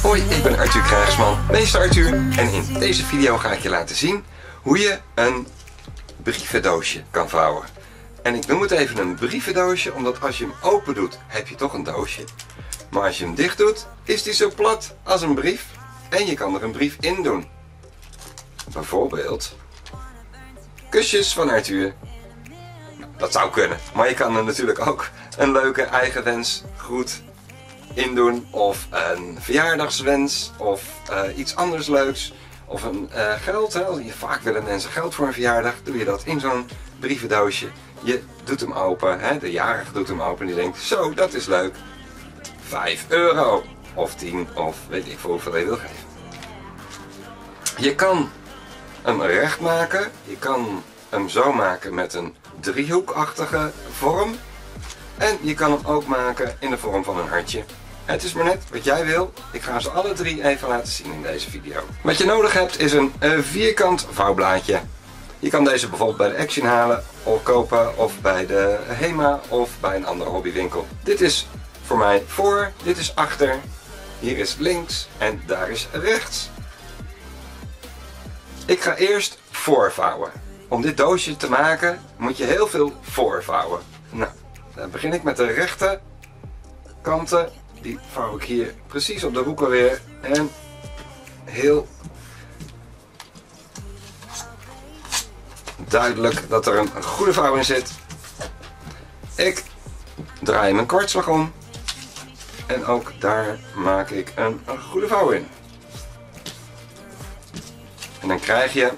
Hoi, ik ben Arthur Krijgsman, meester Arthur, en in deze video ga ik je laten zien hoe je een brievendoosje kan vouwen. En ik noem het even een brievendoosje, omdat als je hem open doet, heb je toch een doosje. Maar als je hem dicht doet, is die zo plat als een brief en je kan er een brief in doen. Bijvoorbeeld kusjes van Arthur. Dat zou kunnen, maar je kan er natuurlijk ook een leuke eigen wensgroet in doen, of een verjaardagswens, of iets anders leuks, of een geld. Hè. Vaak willen mensen geld voor een verjaardag, doe je dat in zo'n brievendoosje. Je doet hem open, hè. De jarige doet hem open en die denkt, zo, dat is leuk. 5 euro, of 10, of weet ik veel hoeveel je wil geven. Je kan hem recht maken, je kan hem zo maken met een driehoekachtige vorm. En je kan hem ook maken in de vorm van een hartje. Het is maar net wat jij wil. Ik ga ze alle drie even laten zien in deze video. Wat je nodig hebt is een vierkant vouwblaadje. Je kan deze bijvoorbeeld bij de Action halen of kopen, of bij de HEMA of bij een andere hobbywinkel. Dit is voor mij voor, dit is achter, hier is links en daar is rechts. Ik ga eerst voorvouwen. Om dit doosje te maken moet je heel veel voorvouwen. Nou, dan begin ik met de rechte kanten. Die vouw ik hier precies op de hoeken weer. En heel duidelijk dat er een goede vouw in zit. Ik draai mijn kwartslag om. En ook daar maak ik een goede vouw in. En dan krijg je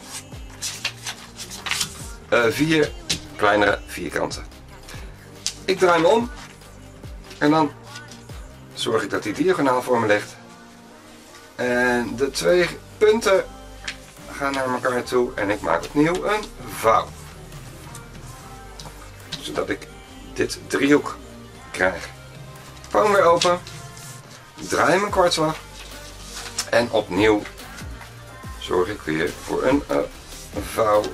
4 kleinere vierkanten. Ik draai hem om en dan zorg ik dat hij diagonaal voor me ligt. En de 2 punten gaan naar elkaar toe en ik maak opnieuw een vouw. Zodat ik dit driehoek krijg. Vouw hem weer open, draai mijn kwartslag en opnieuw zorg ik weer voor een vouw.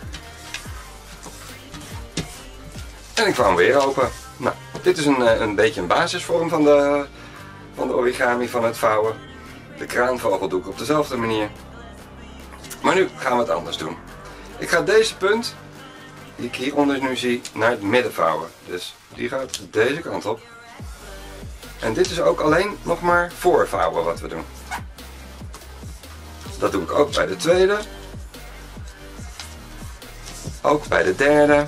En ik vouw hem weer open. Nou, dit is een beetje een basisvorm van de origami, van het vouwen. De kraanvogel doe ik op dezelfde manier. Maar nu gaan we het anders doen. Ik ga deze punt, die ik hieronder nu zie, naar het midden vouwen. Dus die gaat deze kant op. En dit is ook alleen nog maar voorvouwen wat we doen. Dat doe ik ook bij de tweede. Ook bij de derde.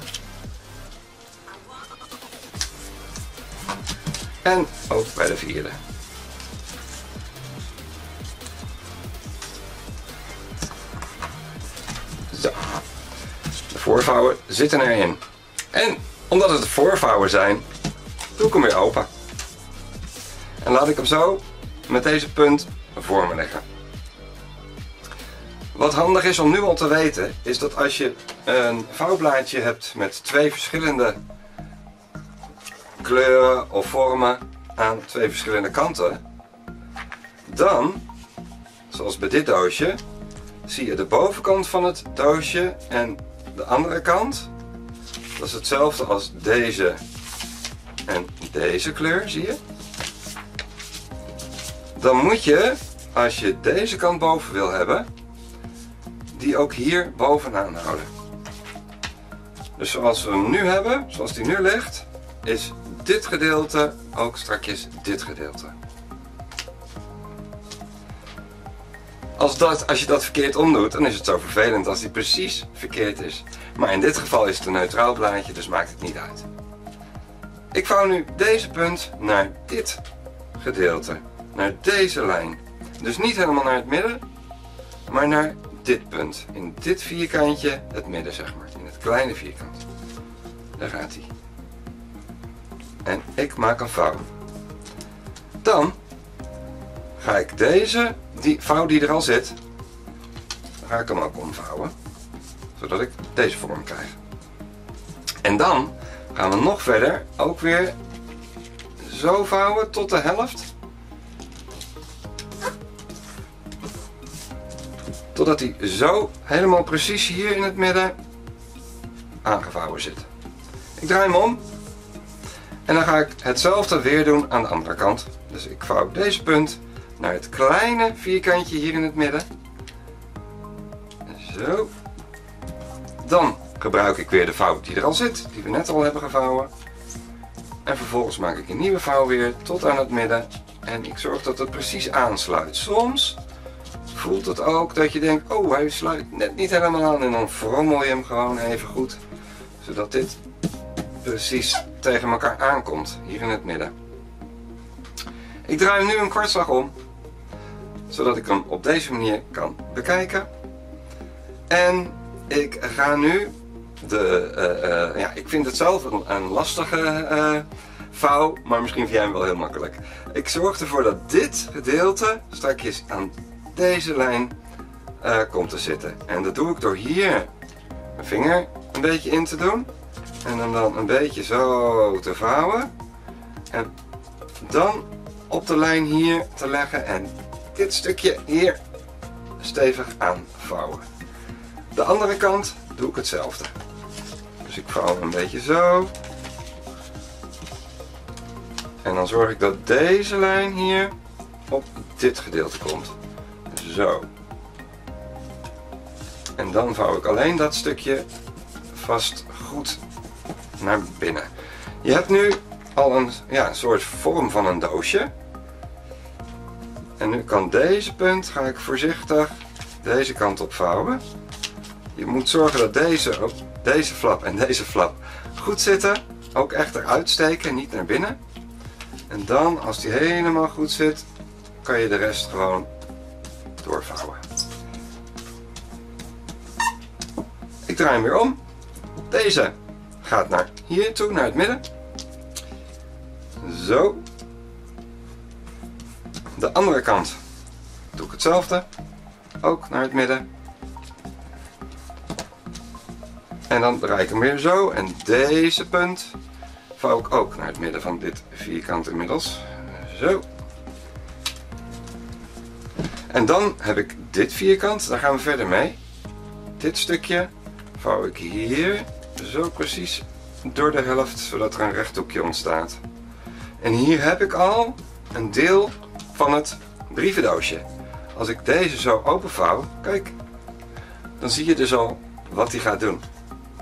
En ook bij de vierde. Zo. De voorvouwen zitten erin. En omdat het voorvouwen zijn, doe ik hem weer open. En laat ik hem zo met deze punt voor me leggen. Wat handig is om nu al te weten, is dat als je een vouwblaadje hebt met 2 verschillende kleuren of vormen aan 2 verschillende kanten, dan, zoals bij dit doosje, zie je de bovenkant van het doosje en de andere kant. Dat is hetzelfde als deze en deze kleur, zie je? Dan moet je, als je deze kant boven wil hebben, die ook hier bovenaan houden. Dus zoals we hem nu hebben, zoals die nu ligt, is dit gedeelte ook strakjes dit gedeelte. Als je dat verkeerd omdoet, dan is het zo vervelend als die precies verkeerd is. Maar in dit geval is het een neutraal blaadje, dus maakt het niet uit. Ik vouw nu deze punt naar dit gedeelte, naar deze lijn. Dus niet helemaal naar het midden, maar naar dit punt. In dit vierkantje, het midden zeg maar, in het kleine vierkant. Daar gaat hij. En ik maak een vouw. Dan ga ik deze, die vouw die er al zit, dan ga ik hem ook omvouwen. Zodat ik deze vorm krijg. En dan gaan we nog verder ook weer zo vouwen tot de helft. Totdat hij zo helemaal precies hier in het midden aangevouwen zit. Ik draai hem om. En dan ga ik hetzelfde weer doen aan de andere kant. Dus ik vouw deze punt naar het kleine vierkantje hier in het midden. Zo. Dan gebruik ik weer de vouw die er al zit, die we net al hebben gevouwen. En vervolgens maak ik een nieuwe vouw weer tot aan het midden. En ik zorg dat het precies aansluit. Soms voelt het ook dat je denkt, oh hij sluit net niet helemaal aan. En dan frommel je hem gewoon even goed. Zodat dit precies tegen elkaar aankomt, hier in het midden. Ik draai hem nu een kwartslag om. Zodat ik hem op deze manier kan bekijken. En ik ga nu ik vind het zelf een lastige vouw, maar misschien vind jij hem wel heel makkelijk. Ik zorg ervoor dat dit gedeelte straks aan deze lijn komt te zitten. En dat doe ik door hier mijn vinger een beetje in te doen. En hem dan een beetje zo te vouwen. En dan op de lijn hier te leggen en dit stukje hier stevig aanvouwen. De andere kant doe ik hetzelfde. Dus ik vouw hem een beetje zo. En dan zorg ik dat deze lijn hier op dit gedeelte komt. Zo. En dan vouw ik alleen dat stukje vast goed naar binnen. Je hebt nu al een soort vorm van een doosje. En nu kan deze punt, ga ik voorzichtig deze kant op vouwen. Je moet zorgen dat deze flap en deze flap goed zitten. Ook echt eruit steken, niet naar binnen. En dan, als die helemaal goed zit, kan je de rest gewoon doorvouwen. Ik draai hem weer om. Deze gaat naar hier toe, naar het midden. Zo. De andere kant doe ik hetzelfde. Ook naar het midden. En dan draai ik hem weer zo. En deze punt vouw ik ook naar het midden van dit vierkant inmiddels. Zo. En dan heb ik dit vierkant. Daar gaan we verder mee. Dit stukje vouw ik hier zo precies door de helft, zodat er een rechthoekje ontstaat. En hier heb ik al een deel van het brievendoosje. Als ik deze zo openvouw, kijk, dan zie je dus al wat hij gaat doen.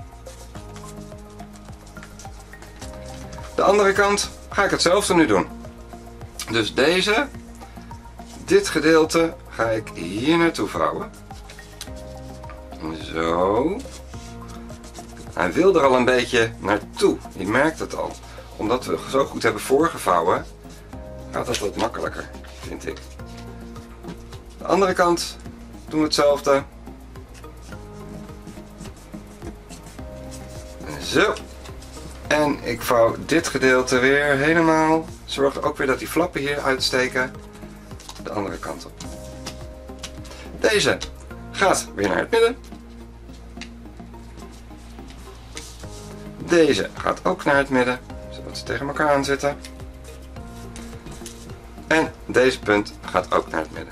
De andere kant ga ik hetzelfde nu doen. Dus dit gedeelte ga ik hier naartoe vouwen. Zo. Hij wil er al een beetje naartoe. Je merkt het al. Omdat we zo goed hebben voorgevouwen, gaat dat wat makkelijker, vind ik. De andere kant doen we hetzelfde. Zo. En ik vouw dit gedeelte weer helemaal. Zorg ook weer dat die flappen hier uitsteken. De andere kant op. Deze gaat weer naar het midden. Deze gaat ook naar het midden, zodat ze tegen elkaar aan zitten. En deze punt gaat ook naar het midden.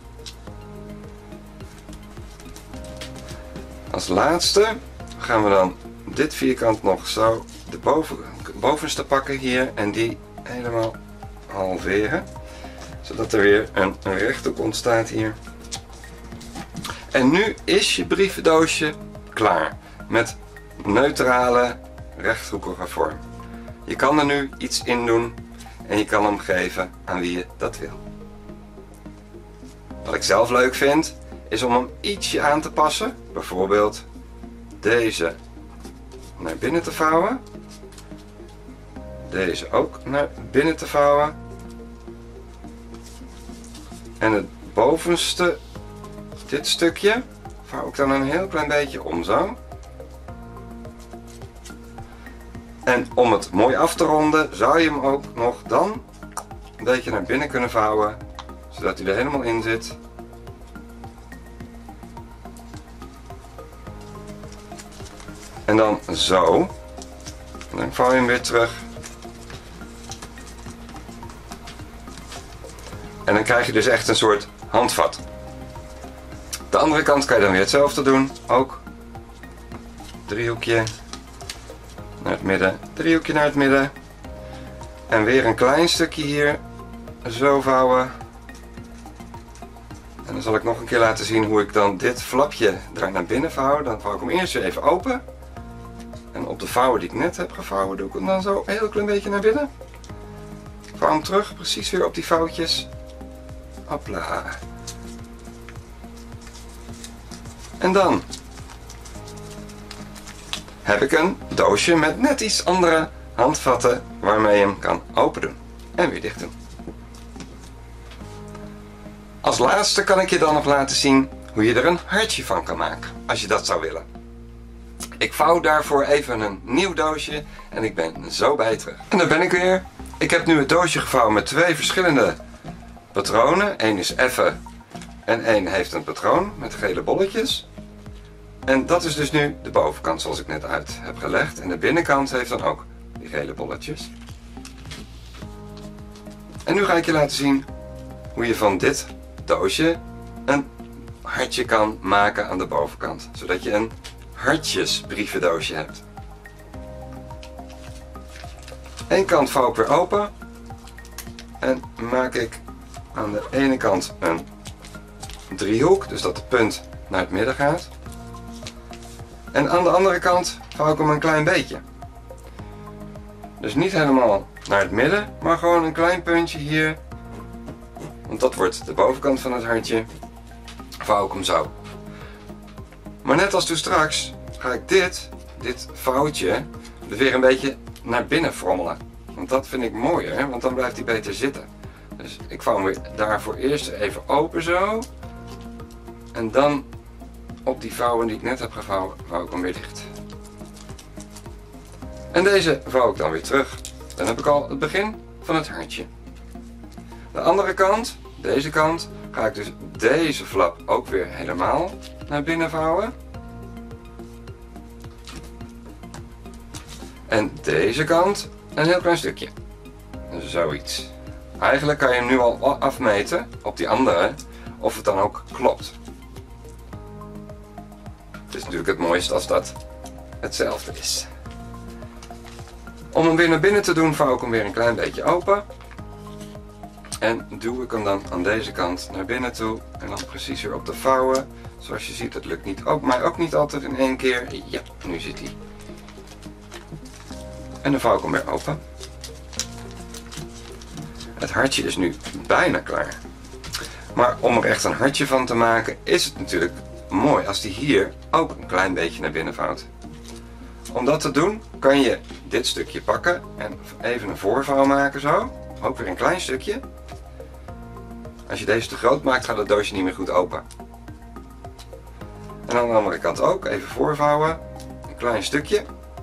Als laatste gaan we dan dit vierkant nog zo de bovenste pakken hier en die helemaal halveren. Zodat er weer een rechthoek ontstaat hier. En nu is je brievendoosje klaar met neutrale rechthoekige vorm. Je kan er nu iets in doen en je kan hem geven aan wie je dat wil. Wat ik zelf leuk vind is om hem ietsje aan te passen. Bijvoorbeeld deze naar binnen te vouwen. Deze ook naar binnen te vouwen. En het bovenste, dit stukje, vouw ik dan een heel klein beetje om zo. En om het mooi af te ronden, zou je hem ook nog dan een beetje naar binnen kunnen vouwen, zodat hij er helemaal in zit. En dan zo. En dan vouw je hem weer terug. En dan krijg je dus echt een soort handvat. De andere kant kan je dan weer hetzelfde doen. Ook driehoekje naar het midden, driehoekje naar het midden. En weer een klein stukje hier zo vouwen. En dan zal ik nog een keer laten zien hoe ik dan dit flapje er naar binnen vouw. Dan vouw ik hem eerst weer even open. En op de vouwen die ik net heb gevouwen doe ik hem dan zo een heel klein beetje naar binnen. Vouw hem terug, precies weer op die vouwtjes. Hopla. En dan heb ik een doosje met net iets andere handvatten waarmee je hem kan open doen. En weer dicht doen. Als laatste kan ik je dan nog laten zien hoe je er een hartje van kan maken, als je dat zou willen. Ik vouw daarvoor even een nieuw doosje en ik ben zo bij je terug. En daar ben ik weer. Ik heb nu het doosje gevouwen met twee verschillende patronen. Eén is effen en één heeft een patroon met gele bolletjes. En dat is dus nu de bovenkant zoals ik net uit heb gelegd. En de binnenkant heeft dan ook die gele bolletjes. En nu ga ik je laten zien hoe je van dit doosje een hartje kan maken aan de bovenkant. Zodat je een hartjesbrievendoosje hebt. Eén kant vouw ik weer open. En maak ik aan de ene kant een driehoek. Dus dat de punt naar het midden gaat. En aan de andere kant vouw ik hem een klein beetje. Dus niet helemaal naar het midden, maar gewoon een klein puntje hier. Want dat wordt de bovenkant van het hartje. Vouw ik hem zo. Maar net als toen straks ga ik dit vouwtje er weer een beetje naar binnen frommelen. Want dat vind ik mooier, want dan blijft hij beter zitten. Dus ik vouw hem weer daarvoor eerst even open zo. En dan op die vouwen die ik net heb gevouwen, vouw ik hem weer dicht. En deze vouw ik dan weer terug. Dan heb ik al het begin van het hartje. De andere kant, deze kant, ga ik dus deze flap ook weer helemaal naar binnen vouwen. En deze kant een heel klein stukje. Zoiets. Eigenlijk kan je hem nu al afmeten op die andere of het dan ook klopt. Het is natuurlijk het mooiste als dat hetzelfde is. Om hem weer naar binnen te doen vouw ik hem weer een klein beetje open. En duw ik hem dan aan deze kant naar binnen toe. En dan precies weer op de vouwen. Zoals je ziet, het lukt niet mij ook niet altijd in één keer. Ja, nu zit hij. En dan vouw ik hem weer open. Het hartje is nu bijna klaar. Maar om er echt een hartje van te maken is het natuurlijk mooi als die hier ook een klein beetje naar binnen vouwt. Om dat te doen kan je dit stukje pakken en even een voorvouw maken zo. Ook weer een klein stukje. Als je deze te groot maakt gaat het doosje niet meer goed open. En aan de andere kant ook even voorvouwen. Een klein stukje.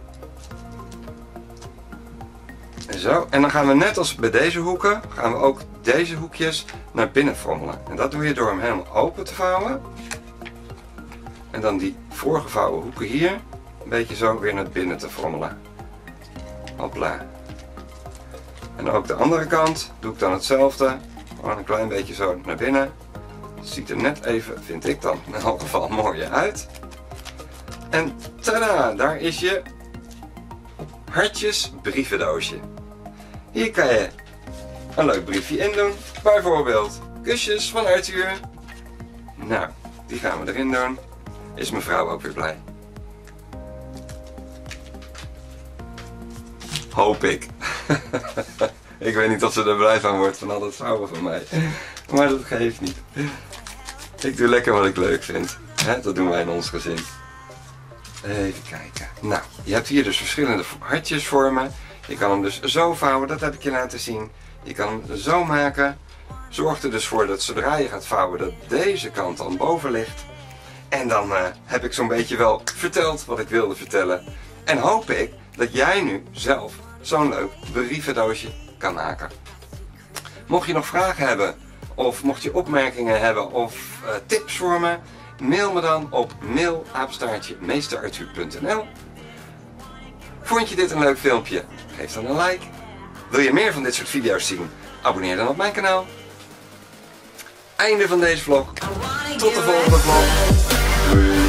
Zo, en dan gaan we net als bij deze hoeken, gaan we ook deze hoekjes naar binnen frommelen. En dat doe je door hem helemaal open te vouwen. En dan die voorgevouwen hoeken hier, een beetje zo weer naar binnen te frommelen. Hopla. En ook de andere kant doe ik dan hetzelfde. Gewoon een klein beetje zo naar binnen. Het ziet er net even, vind ik dan, in elk geval mooier uit. En tada, daar is je hartjes brievendoosje. Hier kan je een leuk briefje in doen. Bijvoorbeeld kusjes van Arthur. Nou, die gaan we erin doen. Is mevrouw ook weer blij. Hoop ik. Ik weet niet of ze er blij van wordt van al dat vouwen van mij. Maar dat geeft niet. Ik doe lekker wat ik leuk vind. Dat doen wij in ons gezin. Even kijken. Nou, je hebt hier dus verschillende hartjesvormen. Je kan hem dus zo vouwen, dat heb ik je laten zien. Je kan hem zo maken. Zorg er dus voor dat zodra je gaat vouwen dat deze kant dan boven ligt. En dan heb ik zo'n beetje wel verteld wat ik wilde vertellen. En hoop ik dat jij nu zelf zo'n leuk brievendoosje kan maken. Mocht je nog vragen hebben, of mocht je opmerkingen hebben of tips voor me, mail me dan op mail@meesterarthur.nl. Vond je dit een leuk filmpje? Geef dan een like. Wil je meer van dit soort video's zien? Abonneer dan op mijn kanaal. Einde van deze vlog. Tot de volgende vlog. Doei.